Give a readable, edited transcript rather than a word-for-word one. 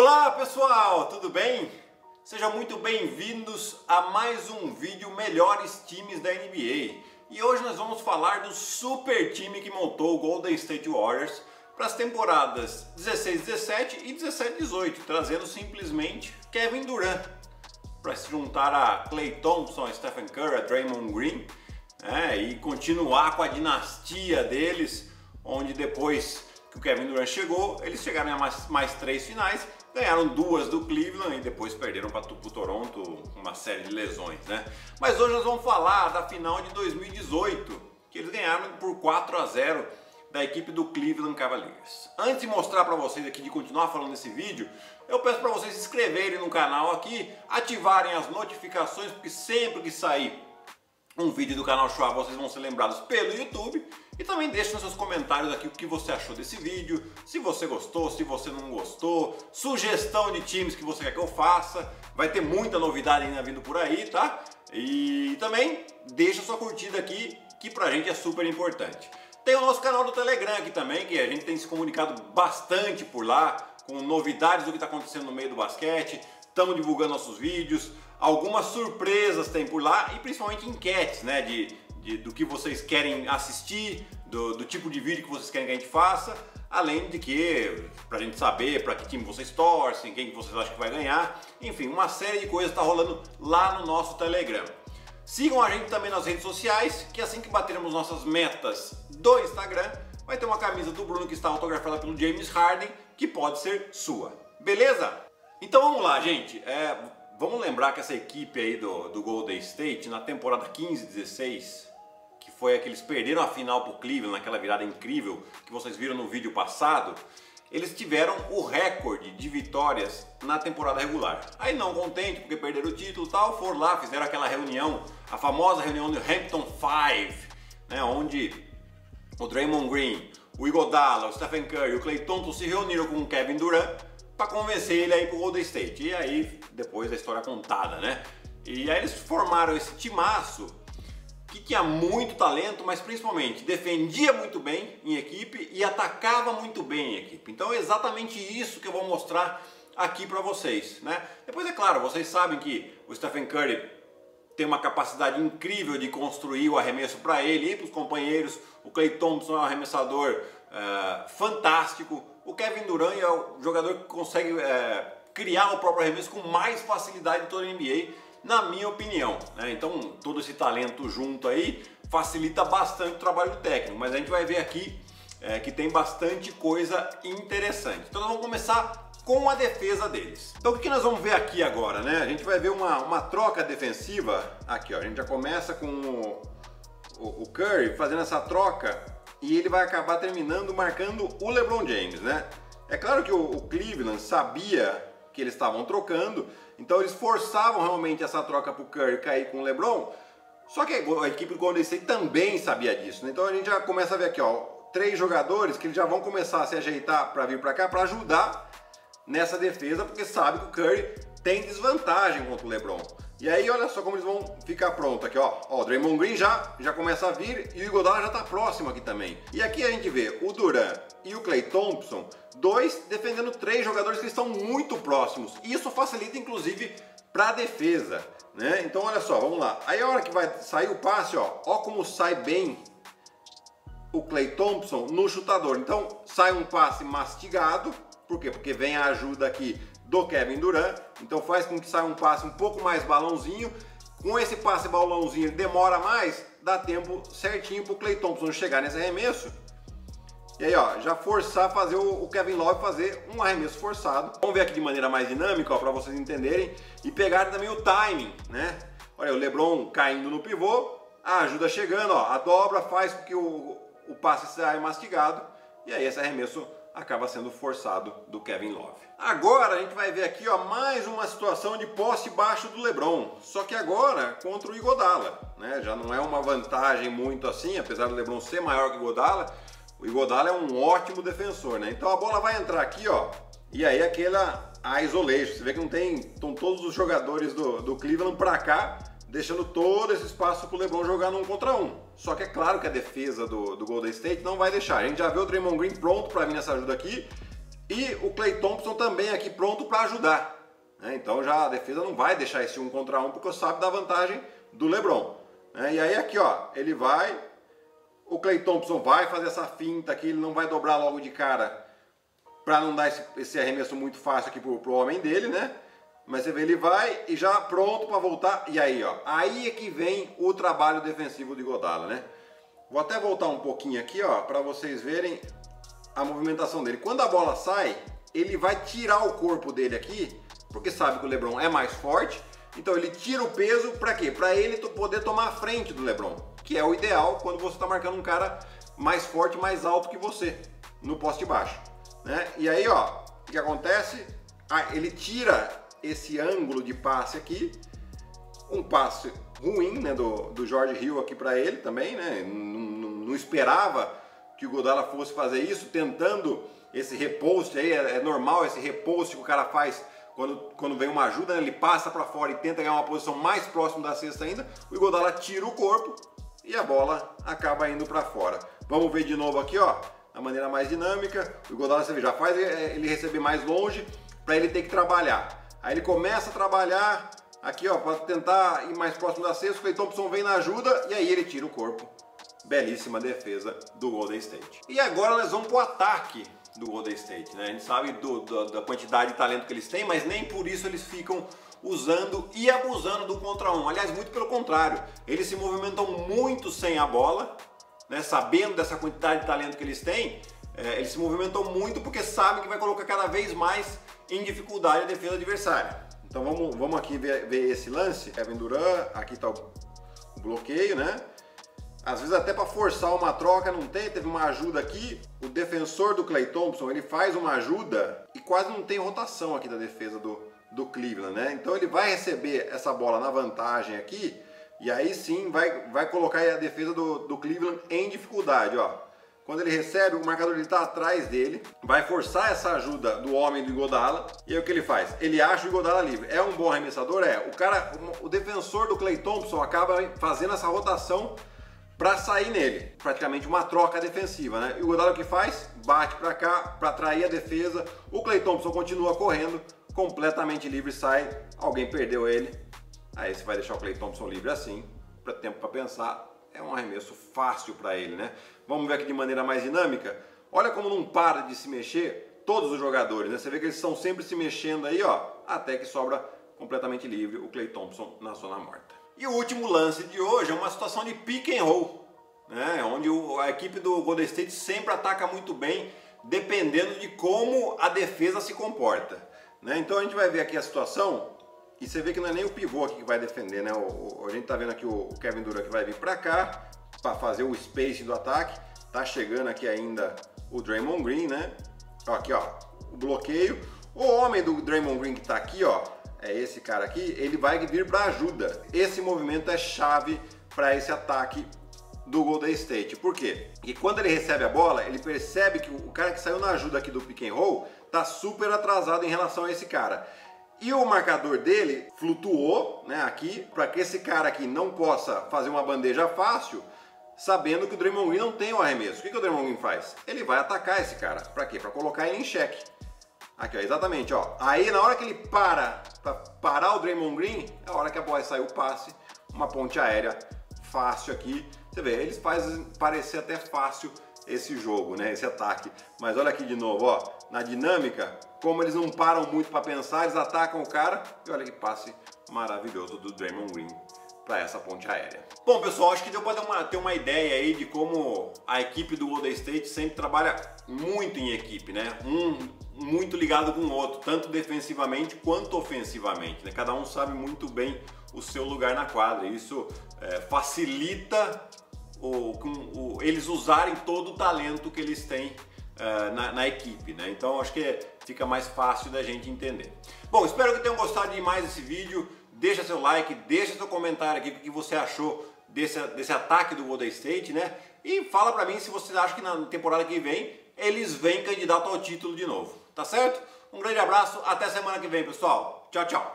Olá pessoal, tudo bem? Sejam muito bem-vindos a mais um vídeo Melhores Times da NBA. E hoje nós vamos falar do super time que montou o Golden State Warriors para as temporadas 16-17 e 17-18, trazendo simplesmente Kevin Durant para se juntar a Klay Thompson, a Stephen Curry, a Draymond Green, e continuar com a dinastia deles, onde depois que o Kevin Durant chegou, eles chegaram a mais 3 finais, ganharam 2 do Cleveland e depois perderam para o Toronto com uma série de lesões, né? Mas hoje nós vamos falar da final de 2018, que eles ganharam por 4-0 da equipe do Cleveland Cavaliers. Antes de mostrar para vocês aqui, de continuar falando desse vídeo, eu peço para vocês se inscreverem no canal aqui, ativarem as notificações, porque sempre que sair um vídeo do canal Schwab, vocês vão ser lembrados pelo YouTube. E também deixe nos seus comentários aqui o que você achou desse vídeo, se você gostou, se você não gostou, sugestão de times que você quer que eu faça. Vai ter muita novidade ainda vindo por aí, tá? E também deixa sua curtida aqui, que pra gente é super importante. Tem o nosso canal do Telegram aqui também, que a gente tem se comunicado bastante por lá, com novidades do que está acontecendo no meio do basquete. Estamos divulgando nossos vídeos, algumas surpresas tem por lá e principalmente enquetes, né, do que vocês querem assistir, do tipo de vídeo que vocês querem que a gente faça, além de que, pra gente saber para que time vocês torcem, quem que vocês acham que vai ganhar, enfim, uma série de coisas está rolando lá no nosso Telegram. Sigam a gente também nas redes sociais, que assim que batermos nossas metas do Instagram, vai ter uma camisa do Bruno que está autografada pelo James Harden, que pode ser sua, beleza? Então vamos lá, gente, vamos lembrar que essa equipe aí do Golden State, na temporada 15-16, que foi a que eles perderam a final pro Cleveland, naquela virada incrível que vocês viram no vídeo passado, eles tiveram o recorde de vitórias na temporada regular. Aí não contente, porque perderam o título e tal, foram lá, fizeram aquela reunião, a famosa reunião do Hampton Five, né, onde o Draymond Green, o Iguodala, o Stephen Curry e o Klay Thompson se reuniram com o Kevin Durant para convencer ele aí pro Golden State. E aí, depois da história contada, né? E aí eles formaram esse timaço que tinha muito talento, mas principalmente defendia muito bem em equipe e atacava muito bem em equipe. Então é exatamente isso que eu vou mostrar aqui para vocês, né? Depois, é claro, vocês sabem que o Stephen Curry tem uma capacidade incrível de construir o arremesso para ele e para os companheiros. O Klay Thompson é um arremessador fantástico. O Kevin Durant é o jogador que consegue criar o próprio arremesso com mais facilidade de toda a NBA, na minha opinião, né? Então todo esse talento junto aí facilita bastante o trabalho técnico, mas a gente vai ver aqui que tem bastante coisa interessante. Então nós vamos começar com a defesa deles. Então o que nós vamos ver aqui agora, né? A gente vai ver uma troca defensiva aqui, ó. A gente já começa com o Curry fazendo essa troca e ele vai acabar terminando marcando o LeBron James, né? É claro que o Cleveland sabia que eles estavam trocando, então eles forçavam realmente essa troca para o Curry cair com o LeBron, só que a equipe do Golden State também sabia disso, né? Então a gente já começa a ver aqui, ó, 3 jogadores que eles já vão começar a se ajeitar para vir para cá, para ajudar nessa defesa, porque sabe que o Curry tem desvantagem contra o LeBron. E aí olha só como eles vão ficar prontos aqui, ó. Ó, o Draymond Green já começa a vir e o Iguodala já tá próximo aqui também. E aqui a gente vê o Durant e o Klay Thompson, 2 defendendo 3 jogadores que estão muito próximos. Isso facilita inclusive para a defesa, né? Então olha só, vamos lá. Aí a hora que vai sair o passe, ó como sai bem o Klay Thompson no chutador. Então sai um passe mastigado, por quê? Porque vem a ajuda aqui do Kevin Durant, então faz com que saia um passe um pouco mais balãozinho. Com esse passe balãozinho demora mais, dá tempo certinho para o Klay Thompson chegar nesse arremesso. E aí, ó, já forçar a fazer o Kevin Love fazer um arremesso forçado. Vamos ver aqui de maneira mais dinâmica, ó, para vocês entenderem e pegarem também o timing, né? Olha, o LeBron caindo no pivô, a ajuda chegando, ó, a dobra faz com que o passe saia mastigado e aí esse arremesso acaba sendo forçado do Kevin Love. Agora a gente vai ver aqui, ó, mais uma situação de poste baixo do LeBron, só que agora contra o Iguodala, né? Já não é uma vantagem muito assim, apesar do LeBron ser maior que o Iguodala. O Iguodala é um ótimo defensor, né? Então a bola vai entrar aqui, ó, e aí aquela isolation, você vê que não tem, estão todos os jogadores do Cleveland pra cá, deixando todo esse espaço para o LeBron jogar num contra um. Só que é claro que a defesa do Golden State não vai deixar. A gente já vê o Draymond Green pronto para vir nessa ajuda aqui E o Klay Thompson também aqui pronto para ajudar. Então já a defesa não vai deixar esse 1 contra 1 porque sabe da vantagem do LeBron. E aí aqui ó, ele vai, o Klay Thompson vai fazer essa finta aqui, ele não vai dobrar logo de cara para não dar esse arremesso muito fácil aqui pro homem dele, né? Mas você vê, ele vai e já pronto para voltar. E aí ó, aí é que vem o trabalho defensivo de Iguodala, né? Vou até voltar um pouquinho aqui ó, para vocês verem a movimentação dele. Quando a bola sai, ele vai tirar o corpo dele aqui, porque sabe que o LeBron é mais forte, então ele tira o peso para quê? Para ele poder tomar a frente do LeBron, que é o ideal quando você está marcando um cara mais forte, mais alto que você, no poste baixo, né? E aí ó, o que acontece? Ele tira esse ângulo de passe aqui, um passe ruim, né, do George Hill aqui para ele também, né? Não esperava que o Iguodala fosse fazer isso, tentando esse repost aí, é normal esse repost que o cara faz quando vem uma ajuda, né? Ele passa para fora e tenta ganhar uma posição mais próxima da cesta ainda, o Iguodala tira o corpo e a bola acaba indo para fora. Vamos ver de novo aqui, ó, da maneira mais dinâmica, o Iguodala você já faz ele receber mais longe para ele ter que trabalhar. Aí ele começa a trabalhar aqui, ó, para tentar ir mais próximo da cesta, o Klay Thompson vem na ajuda e aí ele tira o corpo. Belíssima defesa do Golden State. E agora nós vamos para o ataque do Golden State, né? A gente sabe da quantidade de talento que eles têm, mas nem por isso eles ficam usando e abusando do contra um. Aliás, muito pelo contrário, eles se movimentam muito sem a bola, né? Sabendo dessa quantidade de talento que eles têm, eles se movimentam muito porque sabem que vai colocar cada vez mais em dificuldade a defesa adversária. Então vamos aqui ver esse lance. Kevin Durant, aqui está o bloqueio, né? Às vezes até para forçar uma troca não tem, teve uma ajuda aqui, o defensor do Klay Thompson, ele faz uma ajuda e quase não tem rotação aqui da defesa do Cleveland, né? Então ele vai receber essa bola na vantagem aqui e aí sim vai colocar a defesa do Cleveland em dificuldade, ó. Quando ele recebe, o marcador está atrás dele, vai forçar essa ajuda do homem do Iguodala e aí o que ele faz? Ele acha o Iguodala livre. É um bom arremessador? É. O defensor do Klay Thompson acaba fazendo essa rotação para sair nele, praticamente uma troca defensiva, né? E o Iguodala o que faz? Bate para cá para atrair a defesa. O Klay Thompson continua correndo, completamente livre, sai. Alguém perdeu ele. Aí você vai deixar o Klay Thompson livre assim, para tempo para pensar. É um arremesso fácil para ele, né? Vamos ver aqui de maneira mais dinâmica. Olha como não para de se mexer todos os jogadores, né? Você vê que eles estão sempre se mexendo aí, ó, até que sobra completamente livre o Klay Thompson na zona morta. E o último lance de hoje é uma situação de pick and roll, né? Onde a equipe do Golden State sempre ataca muito bem, dependendo de como a defesa se comporta, né? Então a gente vai ver aqui a situação e você vê que não é nem o pivô aqui que vai defender, né? A gente tá vendo aqui o Kevin Durant que vai vir para cá para fazer o space do ataque. Tá chegando aqui ainda o Draymond Green, né? Aqui, ó, o bloqueio. O homem do Draymond Green que tá aqui, ó, é esse cara aqui, ele vai vir para ajuda. Esse movimento é chave para esse ataque do Golden State. Por quê? Porque quando ele recebe a bola, ele percebe que o cara que saiu na ajuda aqui do pick and roll tá super atrasado em relação a esse cara. E o marcador dele flutuou, né, aqui, para que esse cara aqui não possa fazer uma bandeja fácil, sabendo que o Draymond Green não tem o arremesso. O que o Draymond Green faz? Ele vai atacar esse cara. Para quê? Para colocar ele em xeque. Aqui, ó, exatamente, ó. Aí na hora que ele para parar o Draymond Green, é a hora que a bola sai o passe, uma ponte aérea fácil aqui. Você vê, eles fazem parecer até fácil esse jogo, né, esse ataque. Mas olha aqui de novo, ó, na dinâmica, como eles não param muito para pensar, eles atacam o cara e olha que passe maravilhoso do Draymond Green para essa ponte aérea. Bom, pessoal, acho que deu para ter uma ideia aí de como a equipe do Golden State sempre trabalha muito em equipe, né? Muito ligado com o outro, tanto defensivamente quanto ofensivamente, né? Cada um sabe muito bem o seu lugar na quadra. Isso facilita eles usarem todo o talento que eles têm na equipe, né? Então acho que fica mais fácil da gente entender. Bom, espero que tenham gostado de mais desse vídeo. Deixa seu like, deixa seu comentário aqui o que você achou desse ataque do Golden State, né? E fala pra mim se você acha que na temporada que vem eles vêm candidato ao título de novo, tá certo? Um grande abraço, até semana que vem, pessoal. Tchau, tchau.